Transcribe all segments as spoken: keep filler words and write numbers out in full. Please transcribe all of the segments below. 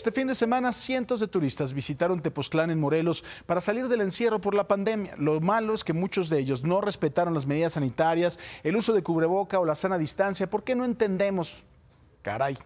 Este fin de semana, cientos de turistas visitaron Tepoztlán en Morelos para salir del encierro por la pandemia. Lo malo es que muchos de ellos no respetaron las medidas sanitarias, el uso de cubreboca o la sana distancia. ¿Por qué no entendemos? Caray.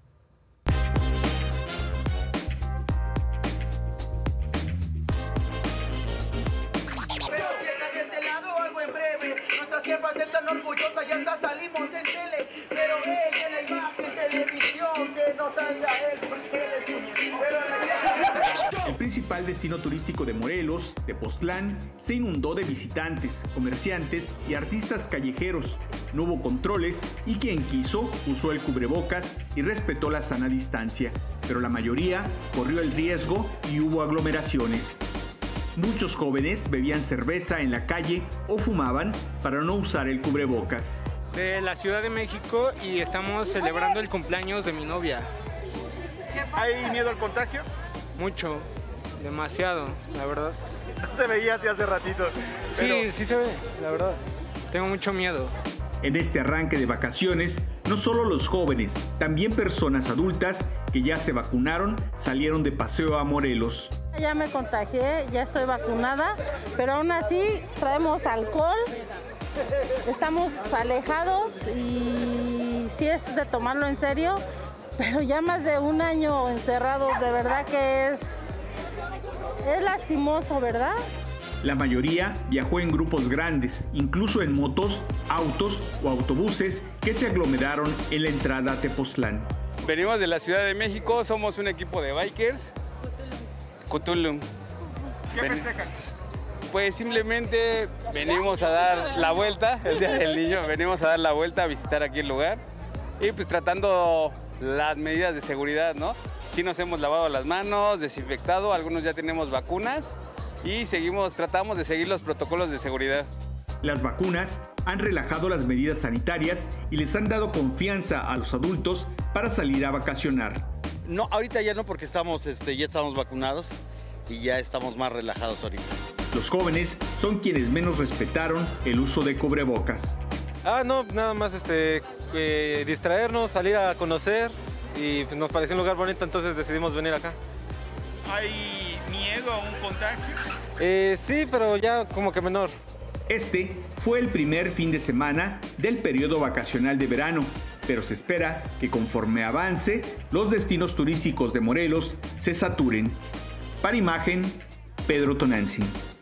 Nuestras jefas están orgullosas, ya hasta salimos en tele, pero ella en la imagen, televisión, que no salga él porque él es puñetero. El principal destino turístico de Morelos, Tepoztlán, se inundó de visitantes, comerciantes y artistas callejeros. No hubo controles y quien quiso usó el cubrebocas y respetó la sana distancia, pero la mayoría corrió el riesgo y hubo aglomeraciones. Muchos jóvenes bebían cerveza en la calle o fumaban para no usar el cubrebocas. De la Ciudad de México y estamos celebrando el cumpleaños de mi novia. ¿Hay miedo al contagio? Mucho, demasiado, la verdad. No se veía así hace ratito. Pero... Sí, sí se ve, la verdad. Tengo mucho miedo. En este arranque de vacaciones, no solo los jóvenes, también personas adultas que ya se vacunaron salieron de paseo a Morelos. Ya me contagié, ya estoy vacunada, pero aún así traemos alcohol, estamos alejados y sí es de tomarlo en serio, pero ya más de un año encerrados, de verdad que es, es lastimoso, ¿verdad? La mayoría viajó en grupos grandes, incluso en motos, autos o autobuses que se aglomeraron en la entrada a Tepoztlán. Venimos de la Ciudad de México, somos un equipo de bikers. Cthulhu. ¿Qué festejan? Pues simplemente venimos a dar la vuelta, el Día del Niño, venimos a dar la vuelta, a visitar aquí el lugar y pues tratando las medidas de seguridad, ¿no? Sí nos hemos lavado las manos, desinfectado, algunos ya tenemos vacunas y seguimos, tratamos de seguir los protocolos de seguridad. Las vacunas han relajado las medidas sanitarias y les han dado confianza a los adultos para salir a vacacionar. No, ahorita ya no, porque estamos, este, ya estamos vacunados y ya estamos más relajados ahorita. Los jóvenes son quienes menos respetaron el uso de cubrebocas. Ah, no, nada más este, eh, distraernos, salir a conocer y pues, nos pareció un lugar bonito, entonces decidimos venir acá. ¿Hay miedo a un contagio? Eh, sí, pero ya como que menor. Este fue el primer fin de semana del periodo vacacional de verano, pero se espera que conforme avance, los destinos turísticos de Morelos se saturen. Para Imagen, Pedro Tonantzin.